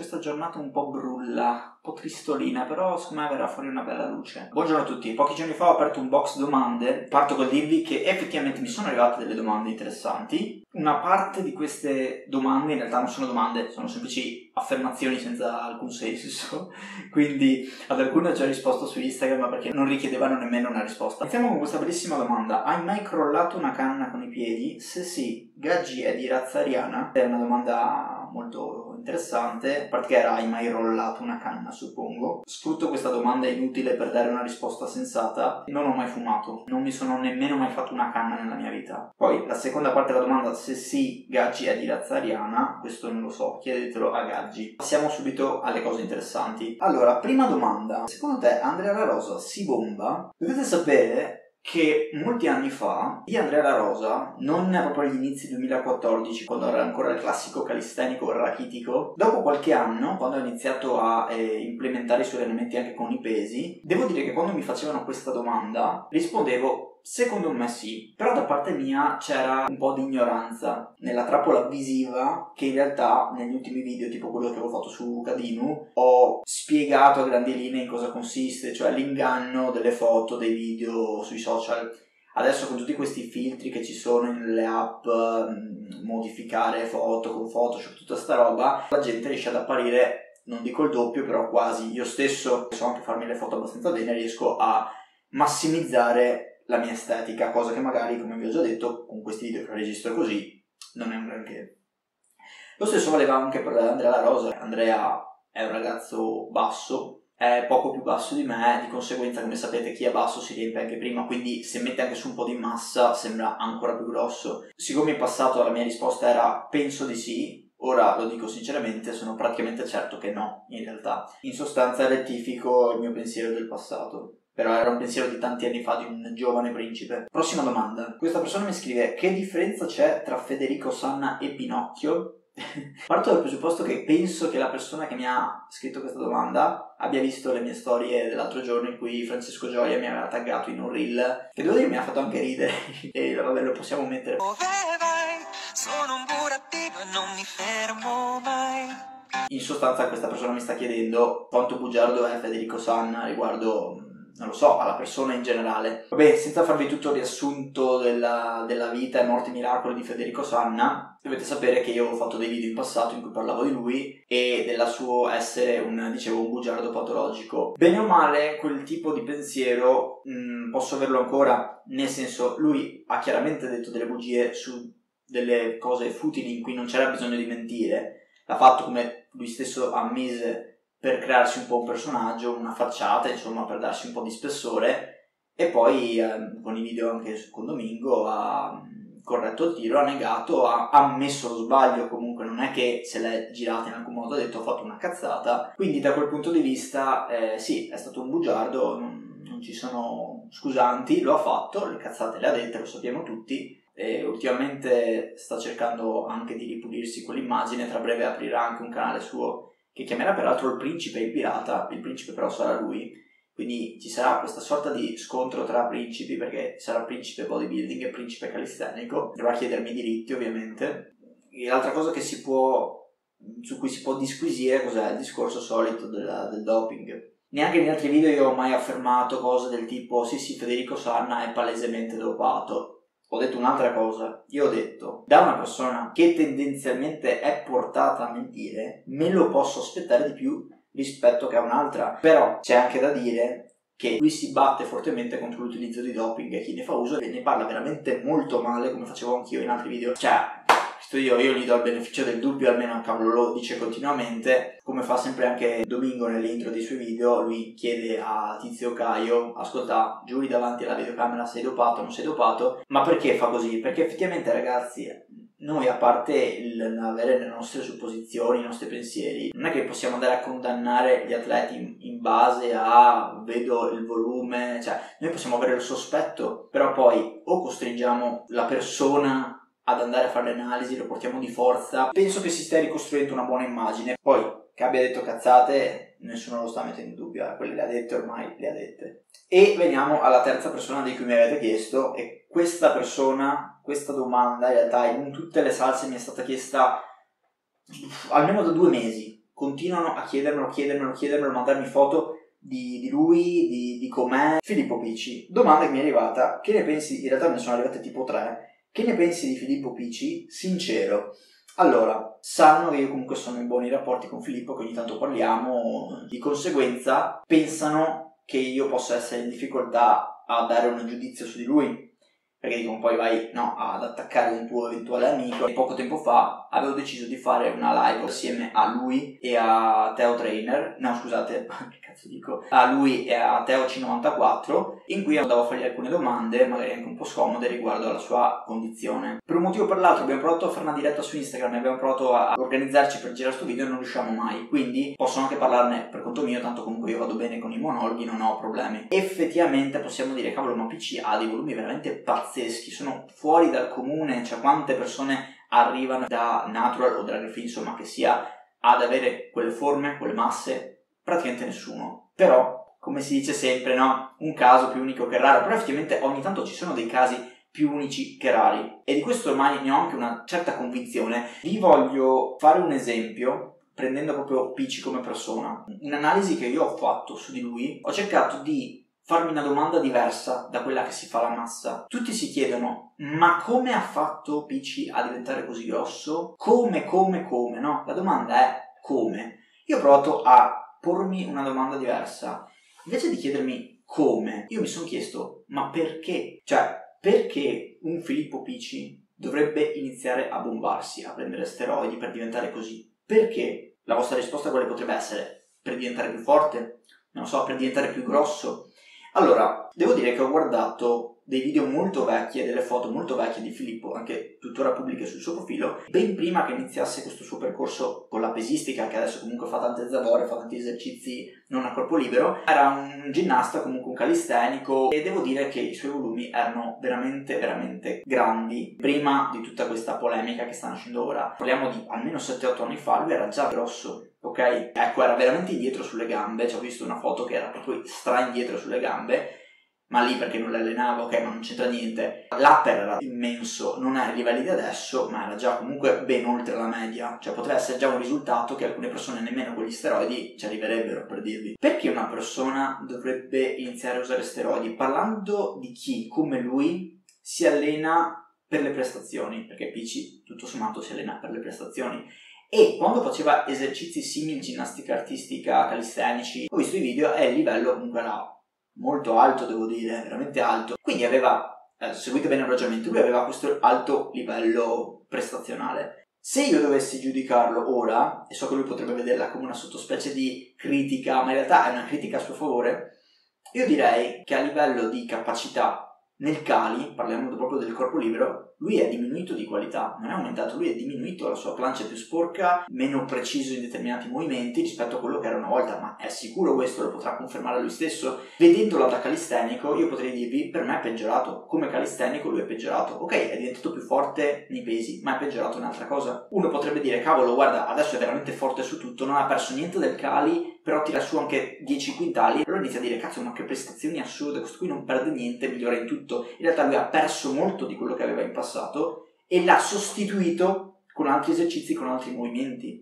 questa giornata un po' brulla, un po' tristolina, però secondo me verrà fuori una bella luce. Buongiorno a tutti, pochi giorni fa ho aperto un box domande, parto col dirvi che effettivamente mi sono arrivate delle domande interessanti. Una parte di queste domande in realtà non sono domande, sono semplici affermazioni senza alcun senso, quindi ad alcune ho già risposto su Instagram perché non richiedevano nemmeno una risposta. Iniziamo con questa bellissima domanda: hai mai crollato una canna con i piedi? Se sì, Gaggi è di razza ariana? È una domanda molto interessante, a parte che era: hai mai rollato una canna, suppongo. Sfrutto questa domanda inutile per dare una risposta sensata. Non ho mai fumato, non mi sono nemmeno mai fatto una canna nella mia vita. Poi la seconda parte della domanda: se sì, Gaggi è di razza ariana? Questo non lo so, chiedetelo a Gaggi. Passiamo subito alle cose interessanti. Allora, prima domanda: secondo te Andrea La Rosa si bomba? Dovete sapere che molti anni fa di Andrea La Rosa, non proprio agli inizi 2014, quando era ancora il classico calistenico rachitico, dopo qualche anno, quando ho iniziato a implementare i suoi allenamenti anche con i pesi, devo dire che quando mi facevano questa domanda rispondevo: secondo me sì, però da parte mia c'era un po' di ignoranza nella trappola visiva che in realtà negli ultimi video, tipo quello che avevo fatto su Cadinu, ho spiegato a grandi linee in cosa consiste, cioè l'inganno delle foto, dei video sui social. Adesso con tutti questi filtri che ci sono nelle app, modificare foto con Photoshop, tutta sta roba, la gente riesce ad apparire, non dico il doppio, però quasi. Io stesso so anche farmi le foto abbastanza bene, riesco a massimizzare la mia estetica, cosa che magari, come vi ho già detto, con questi video che registro così non è un granché. Lo stesso valeva anche per Andrea La Rosa. Andrea è un ragazzo basso, è poco più basso di me, di conseguenza, come sapete, chi è basso si riempie anche prima, quindi se mette anche su un po' di massa sembra ancora più grosso. Siccome in passato la mia risposta era penso di sì, ora lo dico sinceramente, sono praticamente certo che no, in realtà. In sostanza rettifico il mio pensiero del passato. Però era un pensiero di tanti anni fa, di un giovane principe. Prossima domanda. Questa persona mi scrive: che differenza c'è tra Federico Sanna e Pinocchio? Parto dal presupposto che penso che la persona che mi ha scritto questa domanda abbia visto le mie storie dell'altro giorno in cui Francesco Gioia mi aveva taggato in un reel, che devo dire mi ha fatto anche ridere, e vabbè, lo possiamo mettere. Dove vai? Sono un burattino e non mi fermo mai. In sostanza questa persona mi sta chiedendo quanto bugiardo è Federico Sanna riguardo, non lo so, alla persona in generale. Vabbè, senza farvi tutto il riassunto della vita e morte miracolo di Federico Sanna, dovete sapere che io ho fatto dei video in passato in cui parlavo di lui e del suo essere un bugiardo patologico. Bene o male, quel tipo di pensiero posso averlo ancora, nel senso, lui ha chiaramente detto delle bugie su delle cose futili in cui non c'era bisogno di mentire. L'ha fatto, come lui stesso ammise, per crearsi un po' un personaggio, una facciata, insomma, per darsi un po' di spessore, e poi con i video anche su Condomingo ha corretto il tiro, ha negato, ha ammesso lo sbaglio. Comunque non è che se l'è girata in alcun modo, ha detto ho fatto una cazzata. Quindi da quel punto di vista sì, è stato un bugiardo, non ci sono scusanti, lo ha fatto, le cazzate le ha dette, lo sappiamo tutti. E ultimamente sta cercando anche di ripulirsi quell'immagine. Tra breve aprirà anche un canale suo che chiamerà peraltro Il Principe e il Pirata. Il principe però sarà lui, quindi ci sarà questa sorta di scontro tra principi, perché sarà principe bodybuilding e principe calistenico. Dovrà chiedermi i diritti, ovviamente. E l'altra cosa su cui si può disquisire cos'è il discorso solito del doping. Neanche in altri video io ho mai affermato cose del tipo sì Federico Sanna è palesemente dopato. Ho detto un'altra cosa. Io ho detto, da una persona che tendenzialmente è portata a mentire, me lo posso aspettare di più rispetto che a un'altra. Però c'è anche da dire che lui si batte fortemente contro l'utilizzo di doping e chi ne fa uso e ne parla veramente molto male, come facevo anch'io in altri video. Io gli do il beneficio del dubbio, almeno cavolo lo dice continuamente, come fa sempre anche Domingo nelle intro dei suoi video. Lui chiede a Tizio Caio: ascolta, giuri davanti alla videocamera, sei dopato o non sei dopato? Ma perché fa così? Perché effettivamente, ragazzi, noi, a parte avere le nostre supposizioni, i nostri pensieri, non è che possiamo andare a condannare gli atleti in base a vedo il volume, cioè noi possiamo avere il sospetto, però poi o costringiamo la persona ad andare a fare le analisi, lo portiamo di forza. Penso che si stia ricostruendo una buona immagine. Poi, che abbia detto cazzate, nessuno lo sta mettendo in dubbio, quelle le ha dette ormai, le ha dette. E veniamo alla terza persona di cui mi avete chiesto, e questa domanda in realtà in tutte le salse mi è stata chiesta almeno da 2 mesi, continuano a chiedermelo, mandarmi foto di lui, di com'è. Filippo Picci, domanda che mi è arrivata, che ne pensi? In realtà me ne sono arrivate tipo 3. Che ne pensi di Filippo Picci? Sincero. Allora, sanno che io comunque sono in buoni rapporti con Filippo, che ogni tanto parliamo, di conseguenza pensano che io possa essere in difficoltà a dare un giudizio su di lui, perché dicono poi vai ad attaccare un tuo eventuale amico. E poco tempo fa avevo deciso di fare una live assieme a lui e a Teo Trainer, no scusate, che cazzo dico, a lui e a Teo C94, in cui andavo a fargli alcune domande, magari anche un po' scomode, riguardo alla sua condizione. Per un motivo o per l'altro abbiamo provato a fare una diretta su Instagram e abbiamo provato a organizzarci per girare sto video e non riusciamo mai, quindi posso anche parlarne per conto mio, tanto comunque io vado bene con i monologhi, non ho problemi. Effettivamente possiamo dire, cavolo, ma PC ha dei volumi veramente pazzeschi, sono fuori dal comune, cioè quante persone arrivano da Natural o Drag Free, insomma che sia, ad avere quelle forme, quelle masse? Praticamente nessuno. Però, come si dice sempre, no? Un caso più unico che raro, però effettivamente ogni tanto ci sono dei casi più unici che rari, e di questo ormai ne ho anche una certa convinzione. Vi voglio fare un esempio prendendo proprio Picci come persona. Un'analisi che io ho fatto su di lui, ho cercato di farmi una domanda diversa da quella che si fa la massa. Tutti si chiedono, ma come ha fatto Picci a diventare così grosso? Come, no? La domanda è come. Io ho provato a pormi una domanda diversa. Invece di chiedermi come, io mi sono chiesto, ma perché? Cioè, perché un Filippo Picci dovrebbe iniziare a bombarsi, a prendere steroidi per diventare così? Perché? La vostra risposta quale potrebbe essere? Per diventare più forte? Non so, per diventare più grosso? Allora, devo dire che ho guardato dei video molto vecchi e delle foto molto vecchie di Filippo, anche tuttora pubbliche sul suo profilo, ben prima che iniziasse questo suo percorso con la pesistica, che adesso comunque fa tante zavorre, fa tanti esercizi non a corpo libero. Era un ginnasta, comunque un calistenico, e devo dire che i suoi volumi erano veramente grandi prima di tutta questa polemica che sta nascendo ora. Parliamo di almeno 7-8 anni fa, lui era già grosso. Ok? Ecco, era veramente indietro sulle gambe, ci ho visto una foto che era proprio stra indietro sulle gambe, ma lì perché non le allenavo, ok, ma non c'entra niente. L'upper era immenso, non è ai livelli di adesso, ma era già comunque ben oltre la media, cioè potrebbe essere già un risultato che alcune persone nemmeno con gli steroidi ci arriverebbero, per dirvi. Perché una persona dovrebbe iniziare a usare steroidi? Parlando di chi, come lui, si allena per le prestazioni, perché Picci tutto sommato si allena per le prestazioni. E quando faceva esercizi simili, ginnastica artistica, calistenici, ho visto i video e il livello comunque era molto alto, devo dire, veramente alto. Quindi aveva, seguite bene il ragionamento, lui aveva questo alto livello prestazionale. Se io dovessi giudicarlo ora, e so che lui potrebbe vederla come una sottospecie di critica, ma in realtà è una critica a suo favore, io direi che a livello di capacità nel Kali, parliamo proprio del corpo libero, lui è diminuito di qualità, non è aumentato, lui è diminuito, la sua plancia è più sporca, meno preciso in determinati movimenti rispetto a quello che era una volta, ma è sicuro questo, lo potrà confermare lui stesso. Vedendolo da calistenico, io potrei dirvi, per me è peggiorato, come calistenico lui è peggiorato, ok, è diventato più forte nei pesi, ma è peggiorato un'altra cosa. Uno potrebbe dire, cavolo, guarda, adesso è veramente forte su tutto, non ha perso niente del Kali, però tira su anche 10 quintali, allora inizia a dire, cazzo, ma che prestazioni assurde, questo qui non perde niente, migliora in tutto. In realtà lui ha perso molto di quello che aveva in passato e l'ha sostituito con altri esercizi, con altri movimenti.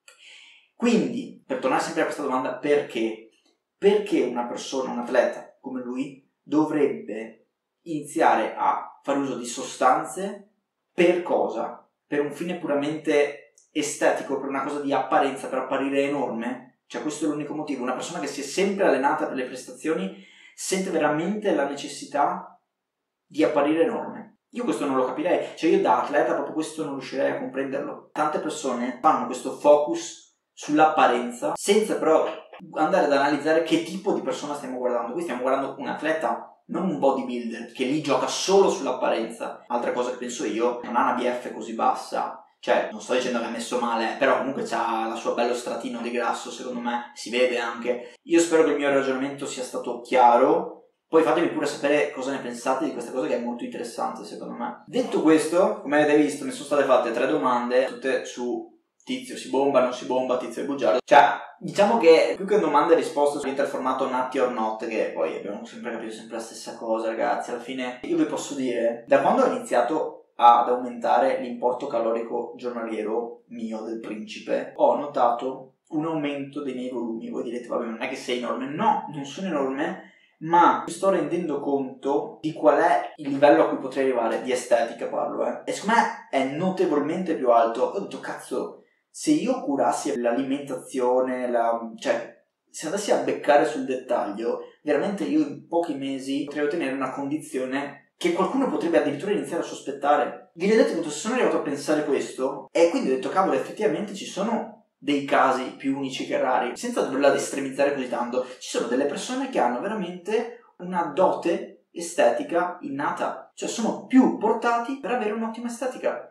Quindi, per tornare sempre a questa domanda, perché? Perché una persona, un atleta come lui, dovrebbe iniziare a fare uso di sostanze per cosa? Per un fine puramente estetico, per una cosa di apparenza, per apparire enorme? Cioè questo è l'unico motivo. Una persona che si è sempre allenata per le prestazioni sente veramente la necessità di apparire enorme. Io questo non lo capirei, cioè io da atleta proprio questo non riuscirei a comprenderlo. Tante persone fanno questo focus sull'apparenza senza però andare ad analizzare che tipo di persona stiamo guardando. Qui stiamo guardando un atleta, non un bodybuilder che lì gioca solo sull'apparenza. Altra cosa che penso io, non ha una BF così bassa. Cioè, non sto dicendo che è messo male, però comunque c'ha la sua bello stratino di grasso, secondo me, si vede anche. Io spero che il mio ragionamento sia stato chiaro, poi fatemi pure sapere cosa ne pensate di questa cosa che è molto interessante, secondo me. Detto questo, come avete visto, mi sono state fatte 3 domande, tutte su Tizio si bomba, non si bomba, Tizio è bugiardo. Cioè, diciamo che più che domande e risposte sull'inter formato Natti or Not, che poi abbiamo sempre capito sempre la stessa cosa, ragazzi, alla fine io vi posso dire, da quando ho iniziato ad aumentare l'importo calorico giornaliero mio del principe, ho notato un aumento dei miei volumi. Voi direte, vabbè, non è che sei enorme. No, non sono enorme, ma mi sto rendendo conto di qual è il livello a cui potrei arrivare, di estetica parlo, e secondo me è notevolmente più alto. Ho detto, cazzo, se io curassi l'alimentazione, cioè se andassi a beccare sul dettaglio, veramente io in pochi mesi potrei ottenere una condizione che qualcuno potrebbe addirittura iniziare a sospettare. Vi rendete conto, se sono arrivato a pensare questo, e quindi ho detto, cavolo, effettivamente ci sono dei casi più unici che rari, senza doverla estremizzare così tanto. Ci sono delle persone che hanno veramente una dote estetica innata, cioè sono più portati per avere un'ottima estetica.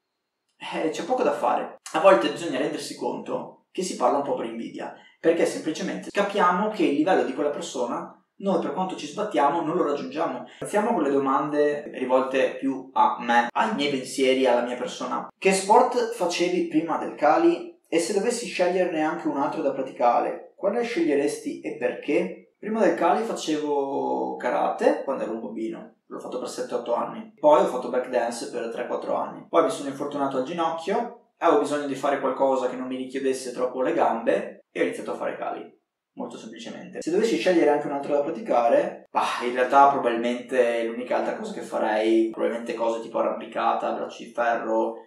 C'è poco da fare. A volte bisogna rendersi conto che si parla un po' per invidia, perché semplicemente capiamo che il livello di quella persona, noi per quanto ci sbattiamo non lo raggiungiamo. Iniziamo con le domande rivolte più a me, ai miei pensieri, alla mia persona. Che sport facevi prima del Cali? E se dovessi sceglierne anche un altro da praticare, quale sceglieresti e perché? Prima del Cali facevo karate quando ero un bambino, l'ho fatto per 7-8 anni. Poi ho fatto breakdance per 3-4 anni. Poi mi sono infortunato al ginocchio, avevo bisogno di fare qualcosa che non mi richiedesse troppo le gambe e ho iniziato a fare Cali. Molto semplicemente. Se dovessi scegliere anche un altro da praticare, in realtà probabilmente l'unica altra cosa che farei, probabilmente cose tipo arrampicata, braccio di ferro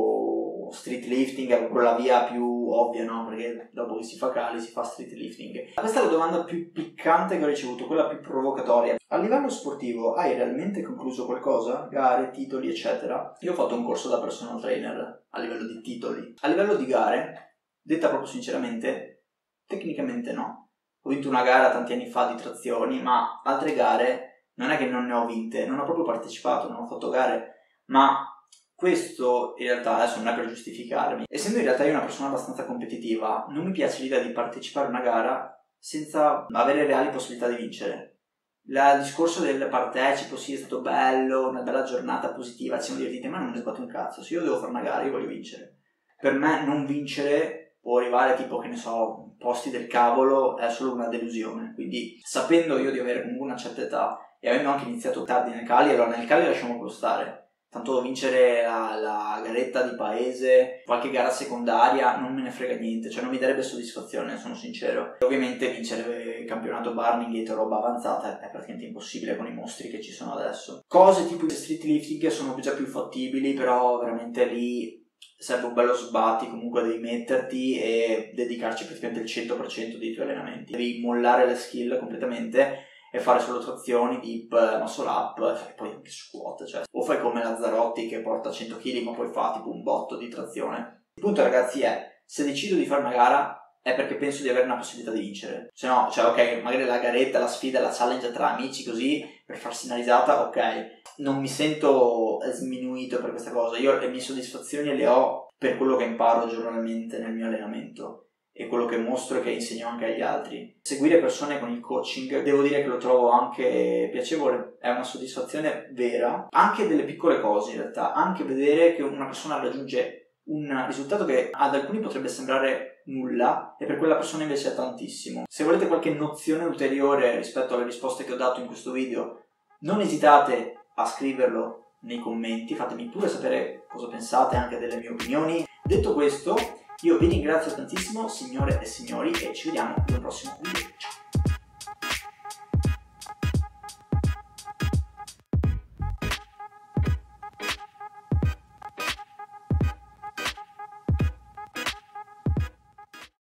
o street lifting, è proprio la via più ovvia, no? Perché dopo che si fa Cali si fa street lifting. Questa è la domanda più piccante che ho ricevuto, quella più provocatoria. A livello sportivo hai realmente concluso qualcosa? Gare, titoli, eccetera? Io ho fatto un corso da personal trainer a livello di titoli. A livello di gare, detta proprio sinceramente, tecnicamente no. Ho vinto una gara tanti anni fa di trazioni, ma altre gare non è che non ne ho vinte, non ho proprio partecipato, non ho fatto gare, ma questo in realtà adesso non è per giustificarmi. Essendo in realtà io una persona abbastanza competitiva, non mi piace l'idea di partecipare a una gara senza avere reali possibilità di vincere. Il discorso del partecipo, sì, è stato bello, una bella giornata positiva, ci siamo divertiti, ma non ne sbatto un cazzo. Se io devo fare una gara, io voglio vincere. Per me non vincere può arrivare tipo, che ne so, posti del cavolo, è solo una delusione. Quindi sapendo io di avere comunque una certa età e avendo anche iniziato tardi nel Cali, allora nel Cali lasciamo stare. Tanto vincere la garetta di paese, qualche gara secondaria, non me ne frega niente, cioè non mi darebbe soddisfazione, sono sincero. E ovviamente vincere il campionato Barningate o roba avanzata è praticamente impossibile con i mostri che ci sono adesso. Cose tipo street lifting sono già più fattibili, però veramente lì serve un bello sbatti, comunque devi metterti e dedicarci praticamente il 100% dei tuoi allenamenti. Devi mollare le skill completamente e fare solo trazioni, dip, muscle up e poi anche squat, cioè o fai come Lazzarotti che porta 100 kg ma poi fa tipo un botto di trazione. Il punto, ragazzi, è se decido di fare una gara è perché penso di avere una possibilità di vincere. Se no, cioè ok, magari la garetta, la sfida, la challenge tra amici così per farsi una risata, ok, non mi sento sminuito per questa cosa. Io le mie soddisfazioni le ho per quello che imparo giornalmente nel mio allenamento e quello che mostro e che insegno anche agli altri. Seguire persone con il coaching devo dire che lo trovo anche piacevole, è una soddisfazione vera, anche delle piccole cose in realtà, anche vedere che una persona raggiunge un risultato che ad alcuni potrebbe sembrare nulla e per quella persona invece è tantissimo. Se volete qualche nozione ulteriore rispetto alle risposte che ho dato in questo video, non esitate a scriverlo nei commenti, fatemi pure sapere cosa pensate anche delle mie opinioni. Detto questo, io vi ringrazio tantissimo, signore e signori, e ci vediamo nel prossimo video. Ciao!